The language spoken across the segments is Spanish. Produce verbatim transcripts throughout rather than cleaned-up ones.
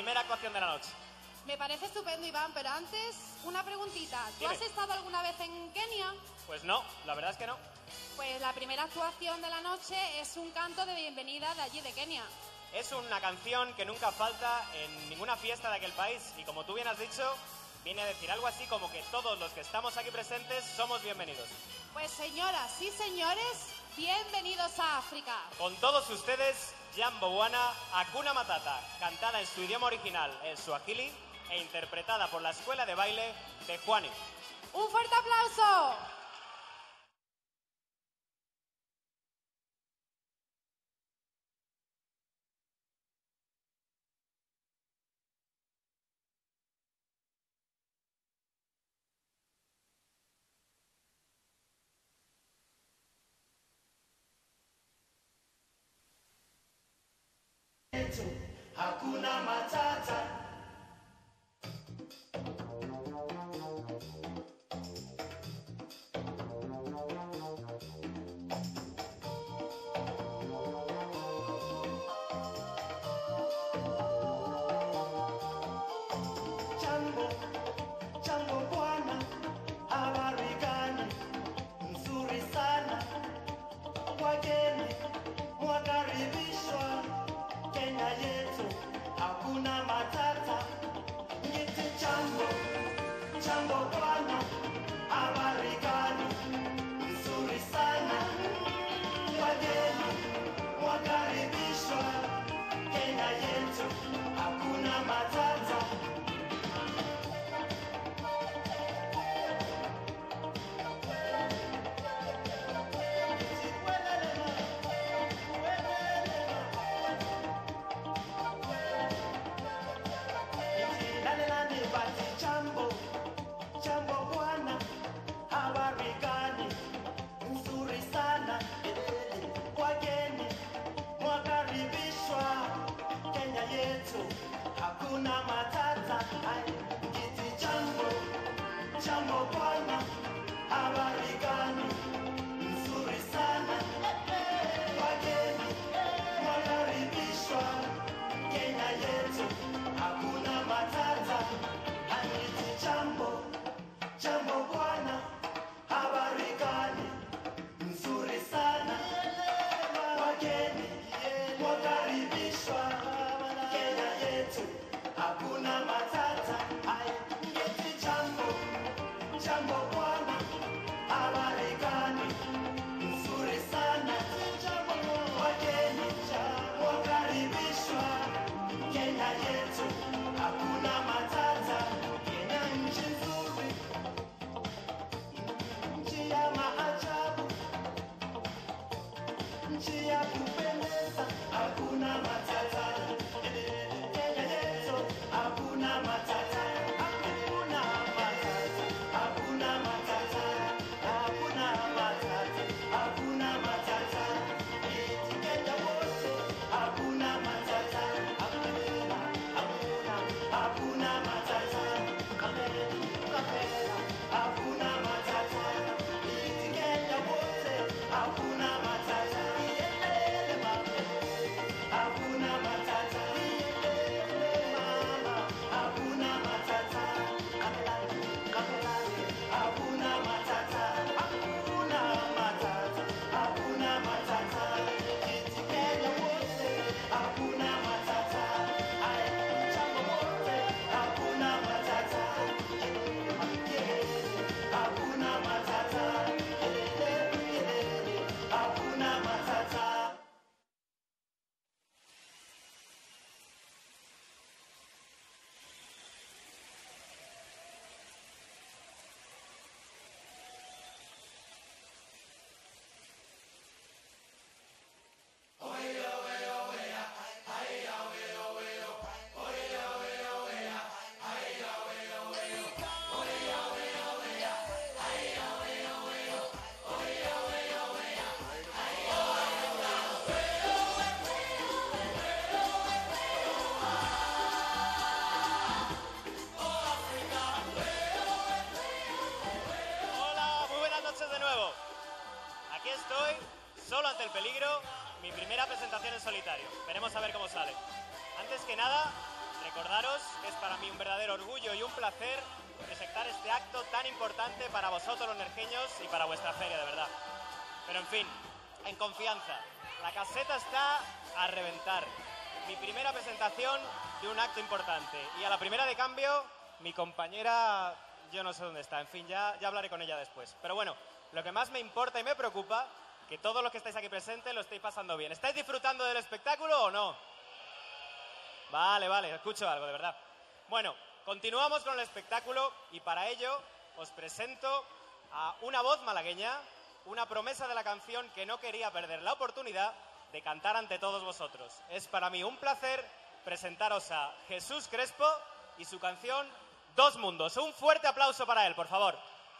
primera actuación de la noche. Me parece estupendo, Iván, pero antes, una preguntita. ¿Tú Dime. has estado alguna vez en Kenia? Pues no, la verdad es que no. Pues la primera actuación de la noche es un canto de bienvenida de allí, de Kenia. Es una canción que nunca falta en ninguna fiesta de aquel país y, como tú bien has dicho, viene a decir algo así como que todos los que estamos aquí presentes somos bienvenidos. Pues señoras y señores, bienvenidos a África. Con todos ustedes, Jambo Wana Hakuna Matata, cantada en su idioma original, el suajili, e interpretada por la escuela de baile de Juani. ¡Un fuerte aplauso! Hakuna Matata. Jambo, jambo bwana, habari gani? Nzuri sana. Wageni mwakaribishwa Kenya yetu, hakuna matata. Ngiti jambo, jambo bwana, habari gani? Nzuri sana. Wageni mwakaribishwa Kenya yetu, hakuna matata. Jambo, jambo bwana, habari gani? Nzuri sana. Wageni mwakaribishwa Kenya yetu, hakuna matata. Ngiti jambo, jambo bwana, habari gani? Nzuri sana. Wageni mwakaribishwa Kenya yetu, hakuna matata. Jambo, jambo bwana, habari gani? Nzuri sana. Wageni mwakaribishwa Kenya yetu, hakuna matata. Ngiti jambo, jambo bwana, habari gani? Nzuri sana. Wageni mwakaribishwa Kenya yetu, hakuna matata. Nchi nzuri, nchi ya maajabu, nchi ya kupendeza, hakuna matata. Kenya yetu, hakuna matata, hakuna matata, hakuna matata, hakuna matata, hakuna matata. Kenya wote, hakuna matata, hakuna, hakuna, hakuna matata. Hakuna matata, Kenya wote, hakuna matata. Hakuna matata, mama, hakuna matata. Hakuna matata, hakuna matata, hakuna matata. Kenya wote, hakuna matata. Jambo wote, hakuna matata. Hakuna matata, hakuna matata. estoy, solo ante el peligro, mi primera presentación en solitario. Veremos a ver cómo sale. Antes que nada, recordaros que es para mí un verdadero orgullo y un placer presentar este acto tan importante para vosotros los nerjeños y para vuestra feria, de verdad. Pero en fin, en confianza, la caseta está a reventar. Mi primera presentación de un acto importante. Y a la primera de cambio, mi compañera, yo no sé dónde está. En fin, ya, ya hablaré con ella después. Pero bueno, lo que más me importa y me preocupa, que todos los que estáis aquí presentes lo estáis pasando bien. ¿Estáis disfrutando del espectáculo o no? Vale, vale, escucho algo, de verdad. Bueno, continuamos con el espectáculo y para ello os presento a una voz malagueña, una promesa de la canción que no quería perder la oportunidad de cantar ante todos vosotros. Es para mí un placer presentaros a Jesús Crespo y su canción Dos Mundos. Un fuerte aplauso para él, por favor.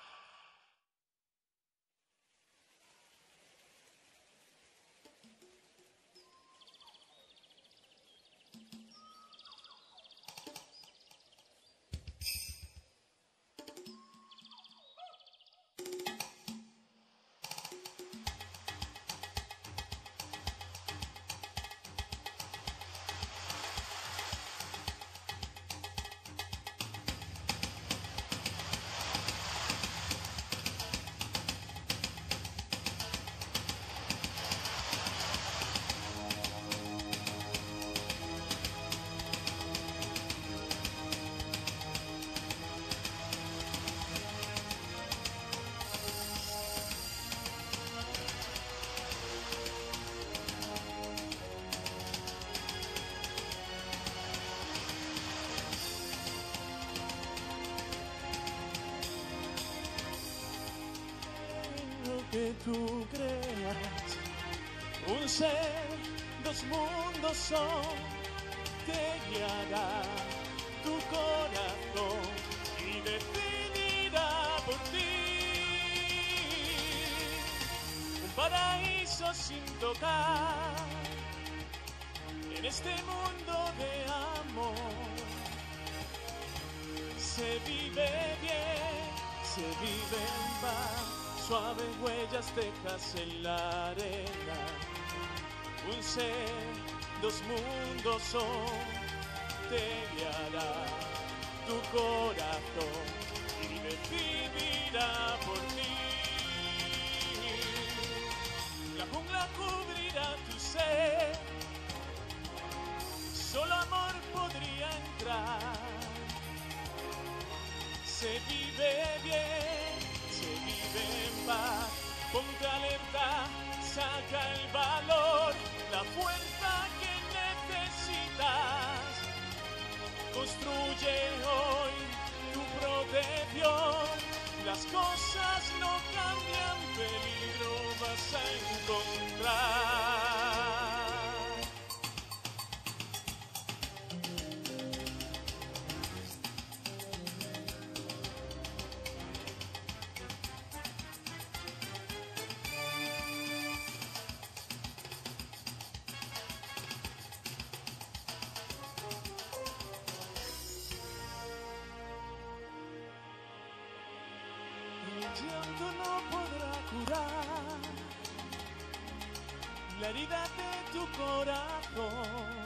Que tú creas un ser, dos mundos son, te guiará tu corazón y decidirá por ti un paraíso sin tocar en este mundo de amor. Se vive bien, se vive en paz. Suaves huellas dejas en la arena. Un ser, dos mundos son, te guiará tu corazón y decidirá por ti. La jungla cubrirá tu ser, solo amor podría entrar. Se vive bien, se vive en paz, ponte alerta, saca el valor, la fuerza que necesitas. Construye hoy tu protección, las cosas no cambian, peligro vas a encontrar. El llanto no podrá curar la herida de tu corazón.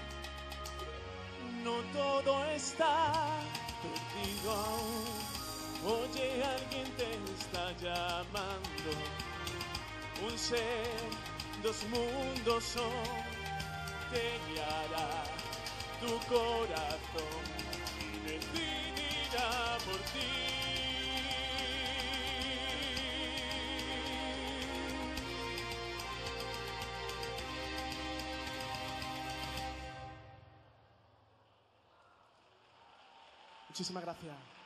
No todo está perdido aún. Oye, alguien te está llamando. Un ser, dos mundos son, te guiará tu corazón y decidirá por ti. Muchísimas gracias.